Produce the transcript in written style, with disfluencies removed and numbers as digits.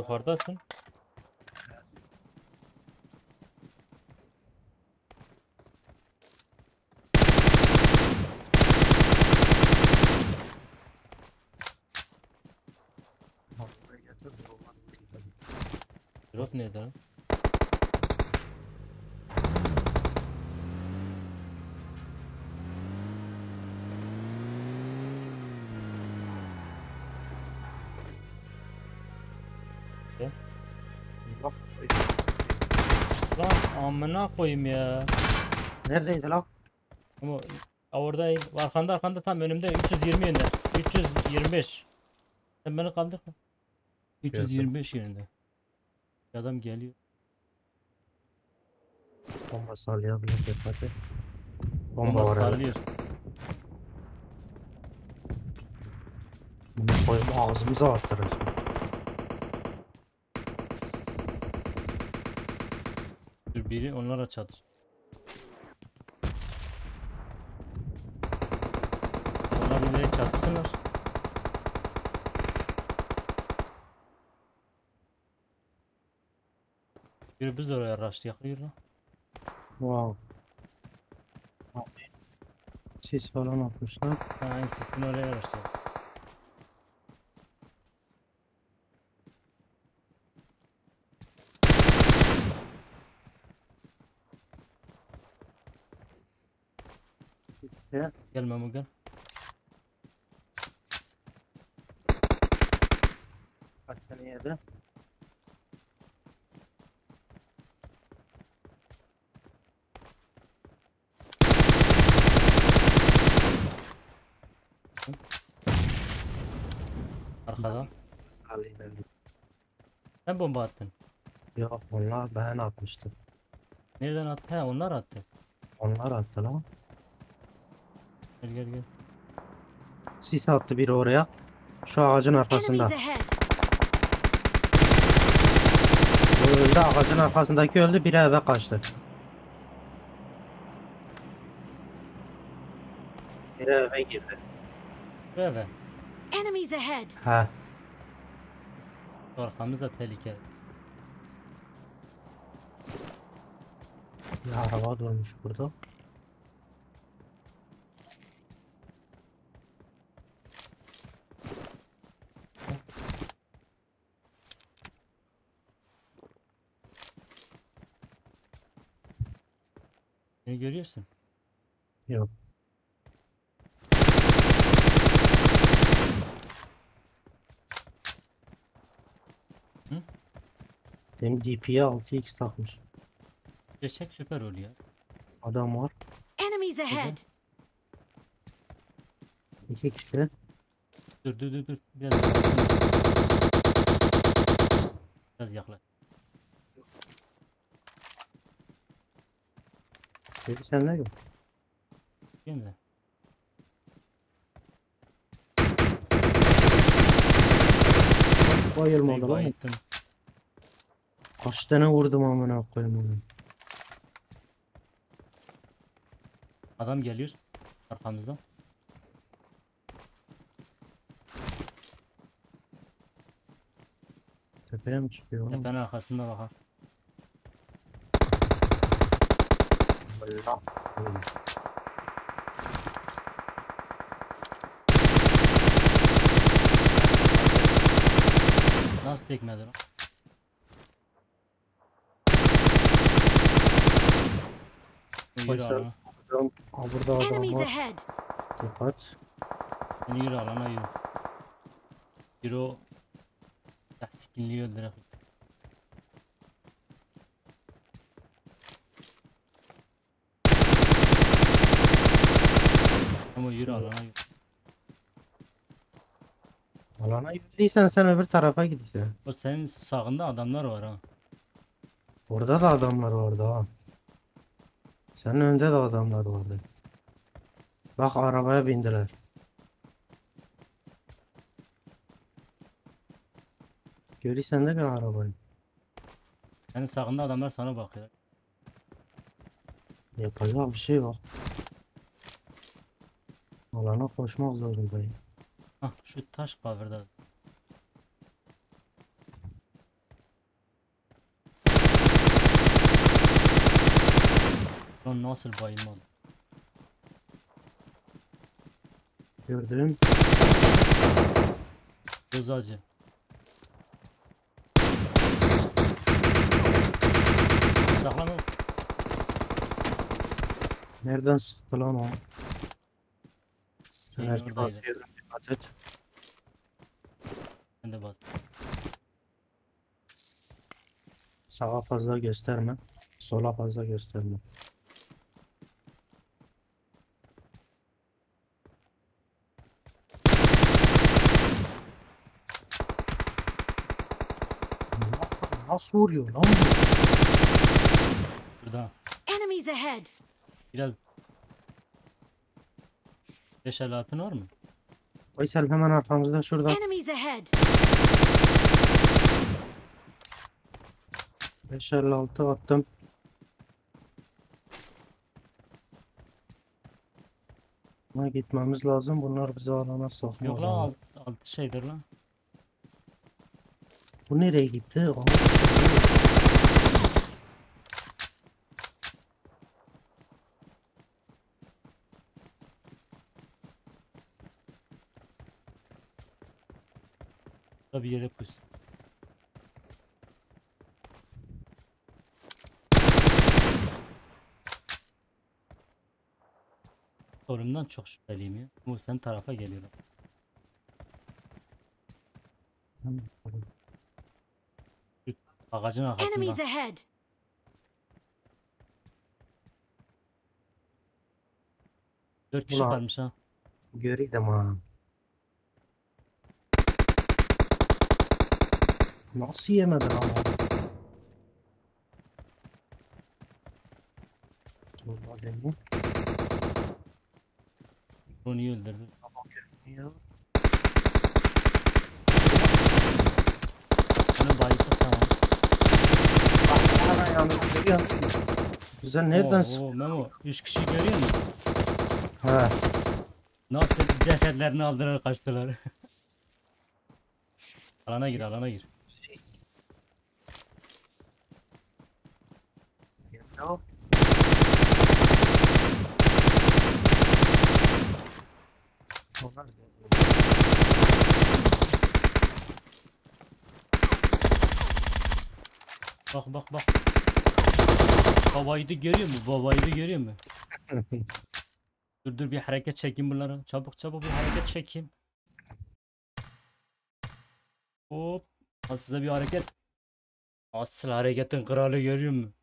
Yukarıdasın. Drop nerede lan? Lan amına koyayım ya. Neredeydi lan? Ama orada arkanda tam önümde 320 yönünde. 325. Sen beni kaldırma. 325 yönünde. Adam geliyor. Bomba sallayabilir hadi. Bomba Var sallıyor. Bunu koyup ağzımıza attırır. Dur biri onlara çatır. Onlar birbirine çatısınlar. Biri biz de oraya rushlayaklıyor lan. Wow. Sis falan atmışlar. Ha, sesini oraya rushladı. Gel Memo gel. Kaç tane yedi? Arkadan. Alayım. Sen bomba attın. Yok onlar ben atmıştım. Nereden attı? He onlar attı. Onlar attı lan. Gel. Sis attı biri oraya. Şu ağacın arkasında. O öldü, ağacın arkasındaki öldü, biri eve kaçtı. Biri eve girdi. Eve. Enemies ahead. He. Arkamızda tehlike. Bir araba durmuş burada. Beni görüyorsun. Yok. Hı? Benim DP'ye 6x takmış. Geçecek süper oluyor. Adam var. Enemies ahead. 2 kişi. Dur. Biraz yaklaş. Dedi sen ne yok? Şimdi. Bayılmadı lan. Bayılttım. Kaç tane vurdum amına koyayım onu. Adam geliyor. Arkamızdan. Tepeye mi çıkıyor oğlum? Tepenin arkasında bak. Allah. Nasıl tekmedi lan? Yürü Veysel. alana. Burada adam Enemies var. ahead. Dikkat. Yürü alana yürü. Yürü o. Ya sikinliği öldürek. Ama yürü alana yürü. Alana yürüdüysen sen öbür tarafa gidiyorsun. O senin sağında adamlar var ha. Orada da adamlar vardı ha. Senin önünde de adamlar vardı. Bak arabaya bindiler. Görürsen de gel arabayı. Senin sağında adamlar sana bakıyor. Yapacak bir şey yok. Alana koşmak zorundayım. Hah şu taş kavurda. Lan nasıl bayılmadı? Gördüm. Göz acı. Saklama. Nereden sıktı lan o? Şeyin Enerji oradaydı. basıyorum. Dikkat et. Ben de bastım. Sağa fazla gösterme. Sola fazla gösterme. Nasıl vuruyor lan bu? Burada. Enemies ahead! Biraz 556'ın var mı? Veysel hemen arkamızda şurada. Enemies ahead! 556 attım. Buna gitmemiz lazım. Bunlar bizi alana sokmaz. Yok ama. lan altı şeydir lan. Bu nereye gitti? Aha. Burada bir yere pus. Sorumdan çok şüpheliyim ya. Bu sen tarafa geliyor. Şu ağacın Enemies arkasında. ahead! 4 kişi Ulan. kalmış ha. Göreydim ha. Nasıl yemedi lan o? Zorla beni. Ronnie'yi öldürdü. Ya. Bunu bayıldık tamam. Hemen yanına görüyor musun? Güzel nereden sık? Oo, Memo 3 kişi görüyor musun? He. Nasıl cesetlerini aldılar kaçtılar. Alana gir alana gir. Ya. Onlar Bak bak bak. Babayı da görüyor mu? Babayı da görüyor mu? Dur bir hareket çekeyim bunlara. Çabuk çabuk bir hareket çekeyim. Hop. Al size bir hareket. Asıl hareketin kralı görüyor mu?